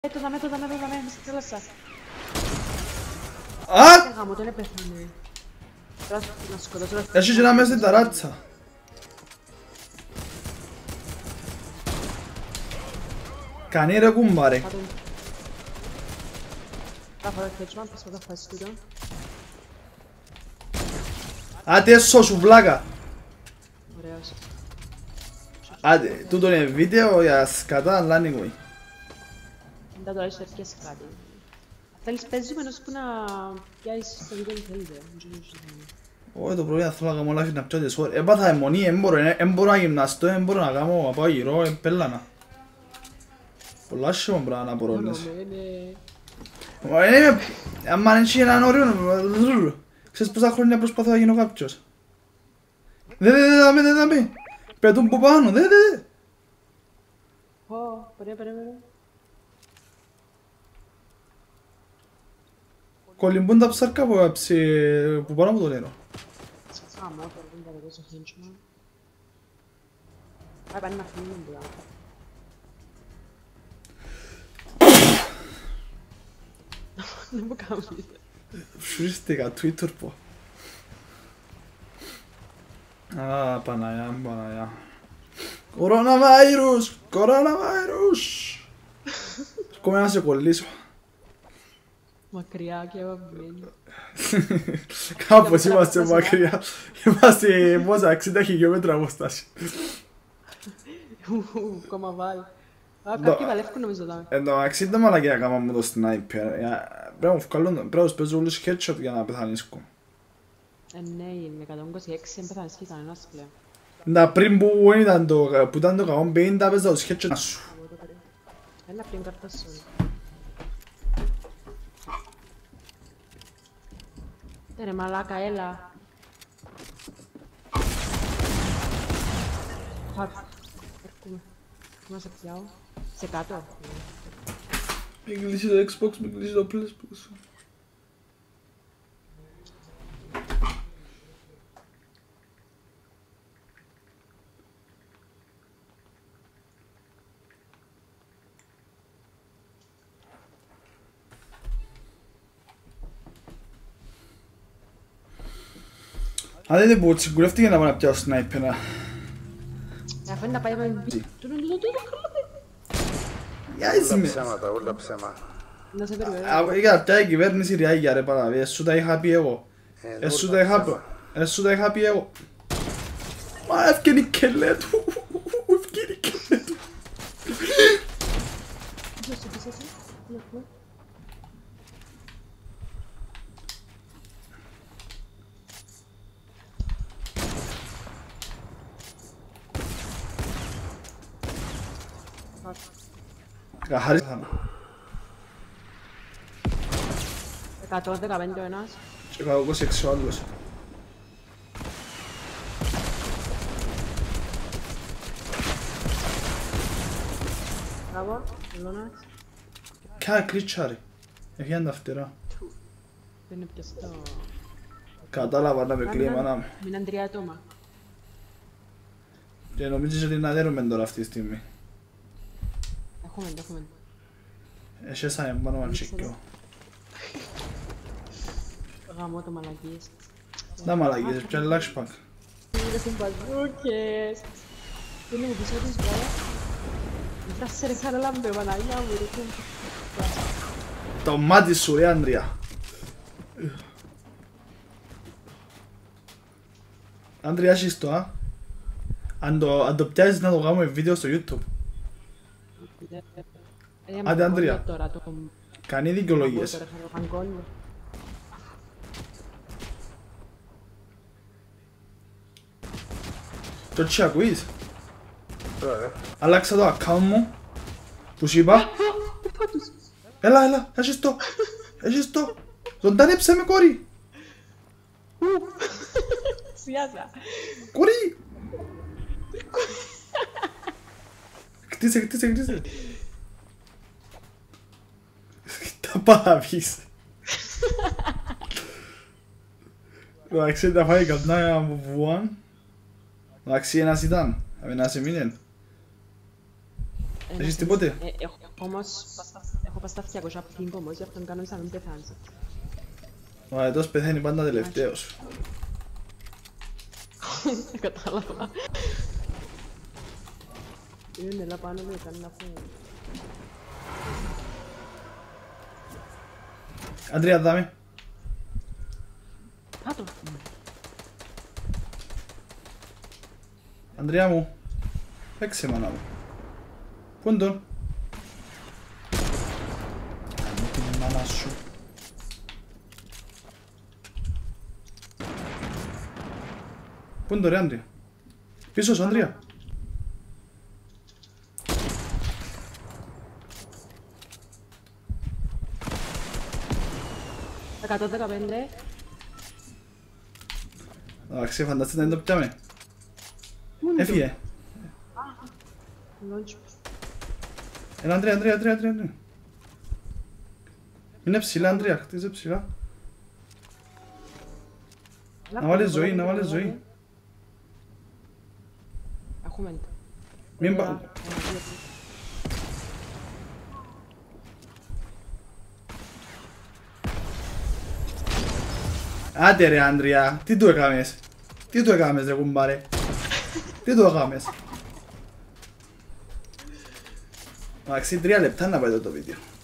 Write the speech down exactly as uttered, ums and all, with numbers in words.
Το δαμε, το δαμε, το δαμε, μες στη θάλασσα. Α! Γαμώ, τον έπαιχνε. Τώρα να σκοτώσω. Έχει και ένα μέσα στην ταράτσα. Κάνει ρε κουμπάρε. Θα φάω χέτσμαν, πες με το φάσεις τούτο. Άντε έσω σου βλάκα. Ωραίος. Άντε, τούτο είναι βίντεο για σκατά, αλλά anyway. Μετά τώρα είσαι έρχεσαι κάτι. Θέλεις παίζουμε ενός που να πιάσεις το βίντεο που θέλετε. Όχι, το πρόβλημα θέλω να κάνω live να πιάσεις φορ. Έπαθα αιμονή, εν μπορώ να γυμναστώ, εν μπορώ να κάνω να πάω γύρω, εν πέλανα. Πολλά σχέμα πράγμα να απορρώνεις. Μα είναι είμαι... άμα είναι έναν όριο... Ξέρεις πόσα χρόνια προσπαθώ να γίνω κάποιος. Δε δε δε δάμε δε δάμε. Πετούν που πάνω, δε δε δε. Ω, περίμενε, περίμενε. Κολυμπούν τα ψάρκα που πάνω από το νερό. Σκαμώ, το δεν τα vedere στο henchman. Πάει πάνε να φύγουν τώρα. Δεν μου κάνεις. Φρίστηκα, Twitter πω. Α, Παναγιά, Παναγιά. Κοροναβάιρους, κοροναβάιρους. Ακόμα να σε κολλήσω. Μακριά και αγαπημένη. Κάπως είμαστε μακριά. Είμαστε πόσα, εξήντα χιλιόμετρα απόσταση. Κόμμα βάλει. Κάποιοι παλεύκουν νομίζω τώρα. Εν τω μεταξύ δεν μαλακιά κάμα μου το sniper. Πρέπει να μου βγάλουν, πρέπει να τους παίζω όλους headshot για να πεθανίσκω. Ε, ναι, με εκατόν είκοσι έξι δεν πεθανίσκει κανένας πλέον. Να πριν που ήταν το εκατόν πενήντα παίζα τους headshot σου. Έλα πριν κάρτα σου. Ρε μαλάκα, έλα. Έρχομαι. Να σε πιάω. Σε κάτω. Μην κλείσει το Xbox, μην κλείσει το PlayStation. Αν δεν πω, τσιγκουρεύτηκε να πάω να πιάω σνάιπερα. Αφού είναι να πάει με μπι... Όλα ψέματα, όλα ψέματα. Να σε περιμένω. Για πια η κυβέρνηση ριάγια ρε παραβεί, εσού τα είχα πει εγώ. Εσού τα είχα πει, εσού τα είχα πει εγώ. Μα έφυγε η κελέ του, έφυγε η κελέ του. Καθάρισα θα εκατόν δεκαπέντε ο ένας. και εκατόν είκοσι έξι ο άλλος. Μπράβο, Λόνας. Κάνα κλίτσα ρε, έφυγαν τα φτερά. Δεν είναι πια στο... Κατάλαβα να με κλείμα να μου. Μείναν τρία άτομα. Και νομίζεις ότι να δέρουμε τώρα αυτή τη στιγμή. Έχουμε, έχουμε. Εσέσανε πάνω να τσικιώ. Γαμώ το μαλακίες. Να μαλακίες, πια λάξπακ. Είναι στην μπαζούκες. Είναι μου πίσω της μπράβο. Μην φράσαι ρε χαραλάμπε, Παναγιά μου ρε κούμπ. Το μάτι σου ρε Άντρια. Άντρια έχεις το α. Αν το, αν το πιάσεις να το κάνουμε βίντεο στο YouTube. Άντε Άντρια. Κάνει δικαιολογίες. Το τι ακούεις. Αλλάξα το account μου. Που σου είπα. Έλα έλα, έχεις το. Έχεις το. Ζωντανέψε με κόρη. Σιάζα. Κόρη. Κτίσε, κτίσε, κτίσε. Τα παραβείς. Εντάξει, τα φάει καμπνά από βουάν. Εντάξει, ένας ήταν. Ένας εμείνεν. Έχεις τίποτε. Έχω όμως πάω στα διακόσια πίνκο όμως, γι' αυτόν κάνω σαν να μην πεθάνεις. Ο αετός πεθαίνει πάντα τελευταίος. Κατάλαβα. Είναι έλα πάνω μου, ήταν να φύγω. Αντρία, δάμε. Κάτω. Αντρία μου, παίξε μάνα μου. Πού είναι τον? Κάνε την μάνα σου. Πού είναι το ρε Άντρια? Πίσω σου Άντρια. εκατόν δεκαπέντε. Εντάξει, φανταστείτε να το πιάμε. Έφυγε. Έλα Άντρια, Άντρια, Άντρια, Άντρια. Είναι ψηλά Άντρια, χτίζε ψηλά. Να βάλεις ζωή, να βάλεις ζωή. Έχουμε. Μην πα... Άντε ρε Άντρια, τι του έκαμες? Τι του έκαμες ρε κουμπάρε? Τι του έκαμες? Εντάξει, τρία λεπτά να πάει το βίντεο.